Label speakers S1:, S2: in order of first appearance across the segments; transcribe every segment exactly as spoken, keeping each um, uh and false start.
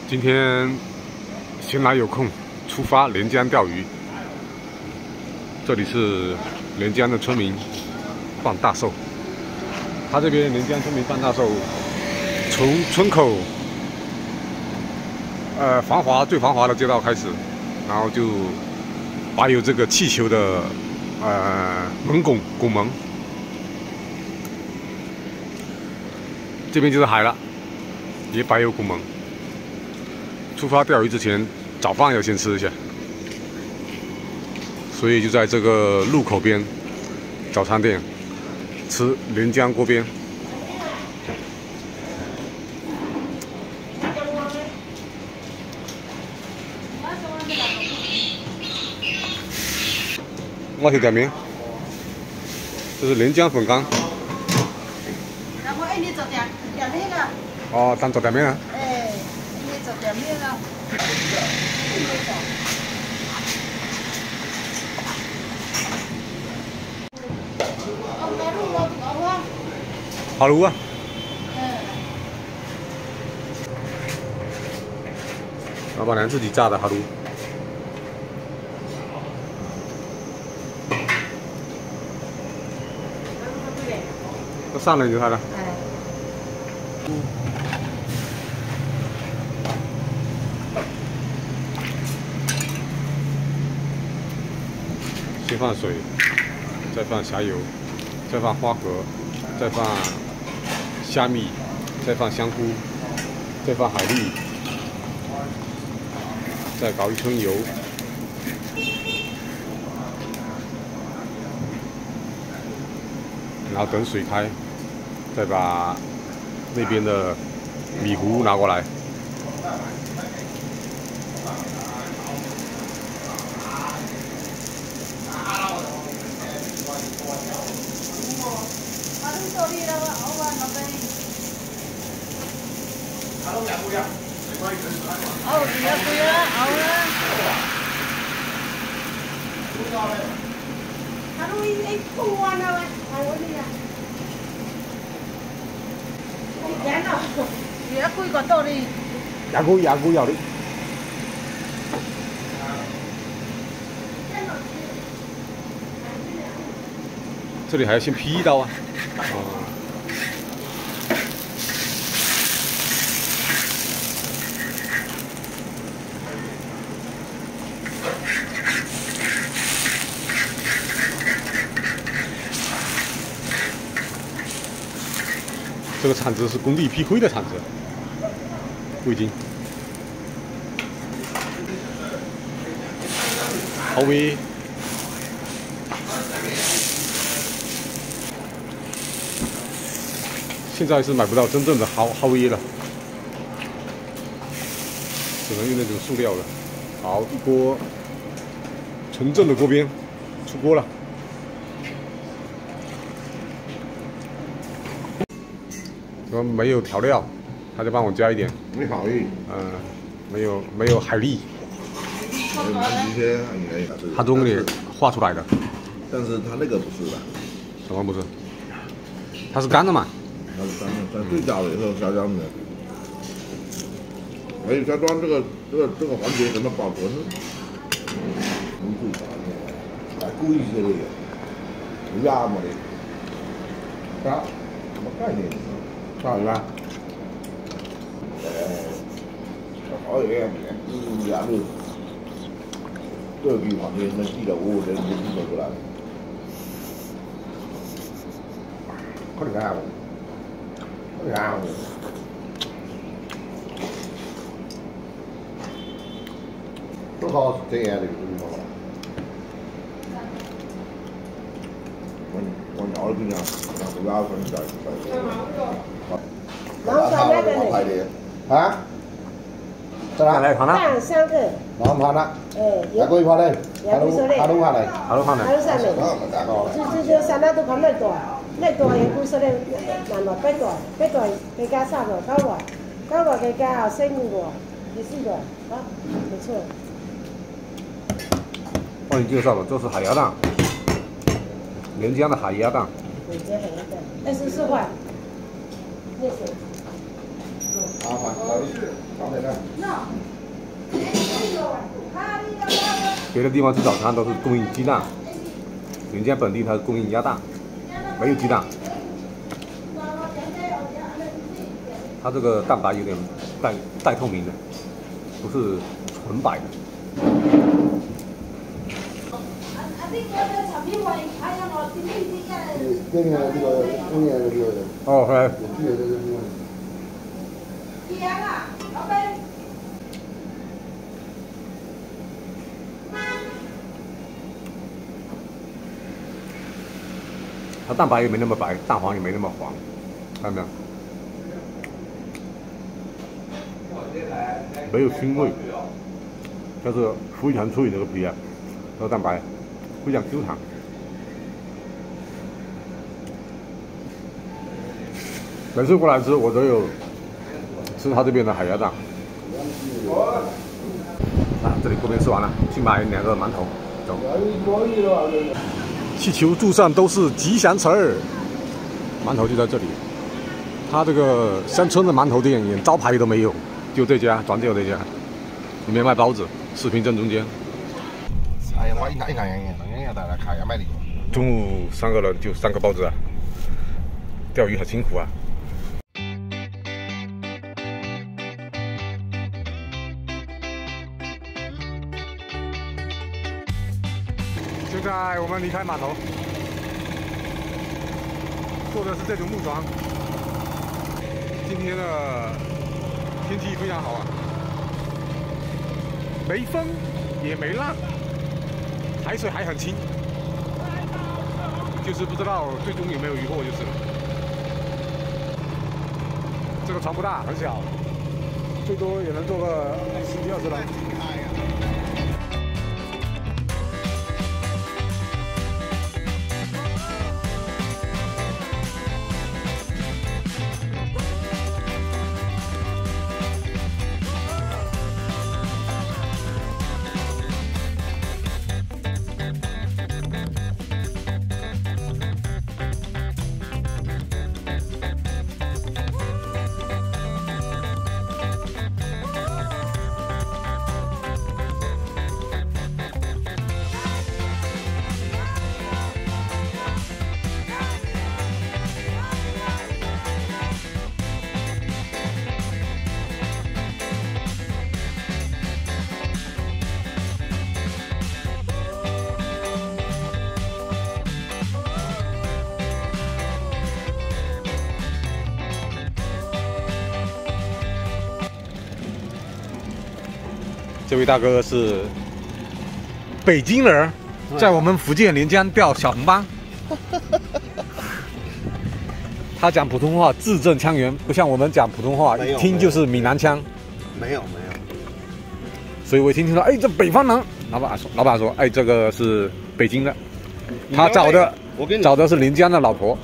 S1: 今天闲来有空，出发连江钓鱼。这里是连江的村民放大寿。他这边连江村民放大寿，从村口呃繁华最繁华的街道开始，然后就摆有这个气球的呃门拱拱门，这边就是海了，也摆有拱门。 出发钓鱼之前，早饭要先吃一下，所以就在这个路口边早餐店吃连江锅边。我去点名，这是连江粉干。
S2: 然后哎，你做点点面啊？
S1: 哦，单做点面啊？
S2: 做点面啊！
S1: 哈卤啊！老板娘自己炸的哈卤。都上来就它了。先放水，再放虾油，再放花蛤，再放虾米，再放香菇，再放海蛎，再搞一圈油，然后等水开，再把那边的米糊拿过来。
S2: 哦，你要贵啦，好啦。他都已经哭完了喂，哎我你呀，你见了，你要贵个多的。
S1: 也贵也贵有的。这里还要先劈一刀啊！哦。 这个铲子是工地劈灰的铲子，味精、蚝味，现在是买不到真正的蚝蚝味了，只能用那种塑料的。好，一锅纯正的锅边出锅了。 说没有调料，他就帮我加一点。
S3: 没好意，
S1: 嗯，没有没有海蛎，他都给你画出来的。
S3: 但是他那个不是的。
S1: 什么不是？它是干的嘛？
S3: 它是干的，但最佳的也是下江的。还有下庄这个这个这个环节怎么保存？很复杂的，还故意些的，不压嘛的。啥？什么概念？ sao vậy ba? Hỏi em ừ, dạ được. Tôi vì khoảng nên nó chỉ đầu đến đến rồi tôi làm. Có được không? Có được không? Nó khó thế à thì tôi mà. Con con nhỏ nó cứ nhau, nó cứ bao con trời trời.
S4: 然后放那个呢？
S3: 啊？这哪来看啦？
S4: 放三个。
S3: 然后看啦。
S4: 哎，
S3: 也可以看嘞。哈鲁哈鲁看嘞。
S1: 哈鲁看嘞。
S4: 哈鲁上面。就就就三那都看那大，那大也不说嘞，难道八大？八大再加三个，九个，九个再加十五个，十四个，啊，不错。
S1: 帮你介绍了，这是海鸭蛋，连江的海鸭蛋。
S4: 对，这海鸭蛋，二十四块。谢谢。
S3: 麻烦，放在那。
S1: 别的地方吃早餐都是供应鸡蛋，人家本地它是供应鸭蛋，没有鸡蛋。它这个蛋白有点带带透明的，不是纯白的。哦，哎。它蛋白也没那么白，蛋黄也没那么黄，看到没有？没有腥味，但是非常脆那个皮啊，那个蛋白非常 Q 弹。每次过来吃，我都有吃他这边的海鸭蛋。啊，这里锅边吃完了，去买两个馒头，走。气球柱上都是吉祥词儿，馒头就在这里。他这个乡村的馒头店连招牌都没有，就这家，转角这家，里面卖包子，视频正中间。
S3: 哎呀妈，一看一看一看一看，大家看一下买的。
S1: 中午三个人就三个包子啊，钓鱼很辛苦啊。现在我们离开码头，坐的是这种木船。今天的天气非常好啊，没风也没浪，海水还很清，就是不知道最终有没有渔获就是了。这个船不大，很小，最多也能坐个十几二十人。这位大哥是北京人，在我们福建连江钓小红斑。他讲普通话字正腔圆，不像我们讲普通话一听就是闽南腔。
S5: 没有没有。
S1: 所以我一听听说，哎，这北方人，老板说，老板说，哎，这个是北京的，他找的，
S5: 我跟你
S1: 找的是连江的老婆。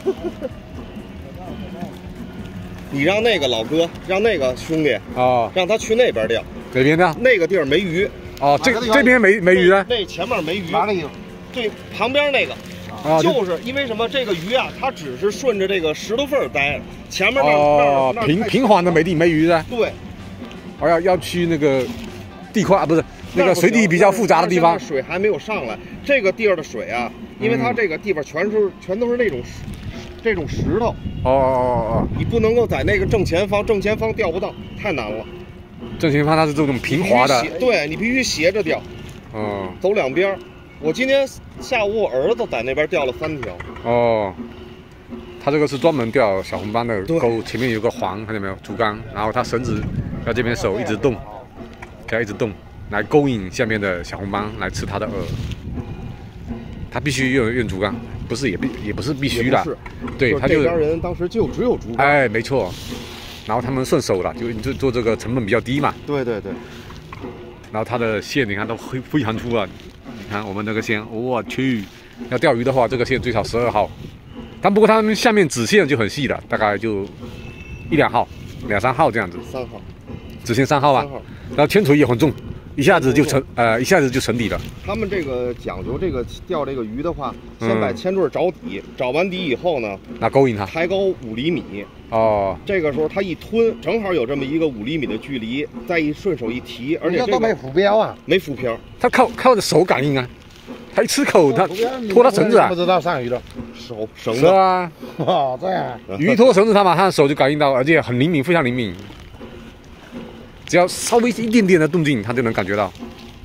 S5: 你让那个老哥，让那个兄弟
S1: 啊，
S5: 让他去那边钓。
S1: 哪边的？
S5: 那个地儿没鱼。
S1: 哦，这这边没没鱼啊？
S5: 那前面没鱼。哪里有？对，旁边那个。
S1: 啊，
S5: 就是因为什么？这个鱼啊，它只是顺着这个石头缝待着，前面那
S1: 哦平平缓的没地没鱼的。
S5: 对。
S1: 我要要去那个地块不是那个水底比较复杂的地方，
S5: 水还没有上来。这个地儿的水啊，因为它这个地方全是全都是那种这种石头。
S1: 哦哦哦，
S5: 你不能够在那个正前方，正前方钓不到，太难了。
S1: 正前方它是这种平滑的，
S5: 对你必须斜着钓。
S1: 哦，
S5: 走两边。我今天下午我儿子在那边钓了三条。
S1: 哦，他这个是专门钓小红斑的钩，前面有个环，看见没有？竹竿，然后他绳子要这边手一直动，要一直动，来勾引下面的小红斑来吃它的饵。他必须用用竹竿，不是也必也不是必须的，对，他就
S5: 这边人当时就只有竹竿。
S1: 哎，没错。然后他们顺手了，就就做这个成本比较低嘛。
S5: 对对对。
S1: 然后它的线你看都非非常粗啊，你看我们那个线，我去，要钓鱼的话，这个线最少十二号。但不过他们下面子线就很细了，大概就一两号、两三号这样子。
S5: 三号。
S1: 子线三号吧。
S5: 三号。
S1: 然后铅腿也很重，一下子就沉呃一下子就沉底了。
S5: 他们这个讲究这个钓这个鱼的话，先把铅坠找底，找完底以后呢，
S1: 那勾引它，
S5: 抬高五厘米，
S1: 哦，
S5: 这个时候它一吞，正好有这么一个五厘米的距离，再一顺手一提，而且这个
S6: 都没浮标啊，
S5: 没浮漂，
S1: 它靠靠着手感应啊，它一吃口，它拖它绳子啊
S6: 不，知道上鱼了。
S5: 手绳子
S1: 是啊，
S6: 哦，这样。
S1: 鱼拖绳子，它马上手就感应到，而且很灵敏，非常灵敏，只要稍微一点点的动静，它就能感觉到。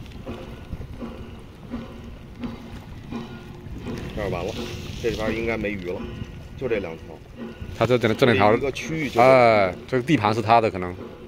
S5: 这儿完了，这里边应该没鱼了，就这两条。
S1: 它这这这两条
S5: 一，个区域就。
S1: 哎，这个地盘是它的可能。